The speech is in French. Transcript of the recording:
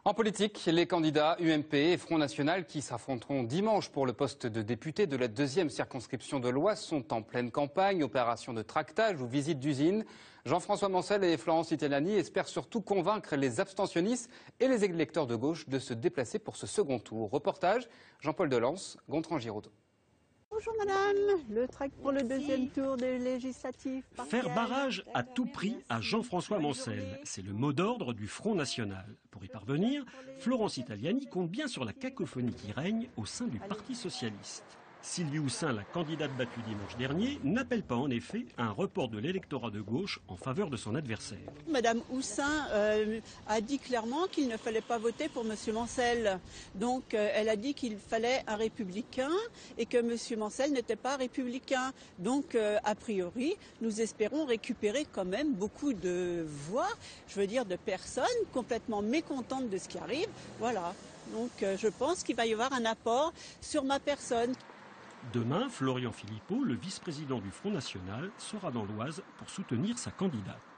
En politique, les candidats UMP et Front National qui s'affronteront dimanche pour le poste de député de la 2e circonscription de l'Oise sont en pleine campagne, opération de tractage ou visite d'usine. Jean-François Mancel et Florence Italiani espèrent surtout convaincre les abstentionnistes et les électeurs de gauche de se déplacer pour ce second tour. Reportage, Jean-Paul Delance, Gontran Giraudot. Bonjour madame, le tract pour le deuxième tour des législatives. Faire barrage à tout prix à Jean-François Mancel, c'est le mot d'ordre du Front National. Pour y parvenir, Florence Italiani compte bien sur la cacophonie qui règne au sein du Parti socialiste. Sylvie Houssin, la candidate battue dimanche dernier, n'appelle pas en effet à un report de l'électorat de gauche en faveur de son adversaire. Madame Houssin a dit clairement qu'il ne fallait pas voter pour Monsieur Mancel. Donc elle a dit qu'il fallait un républicain et que Monsieur Mancel n'était pas républicain. Donc a priori, nous espérons récupérer quand même beaucoup de voix, je veux dire de personnes complètement mécontentes de ce qui arrive. Voilà. Donc je pense qu'il va y avoir un apport sur ma personne. Demain, Florian Philippot, le vice-président du Front National, sera dans l'Oise pour soutenir sa candidate.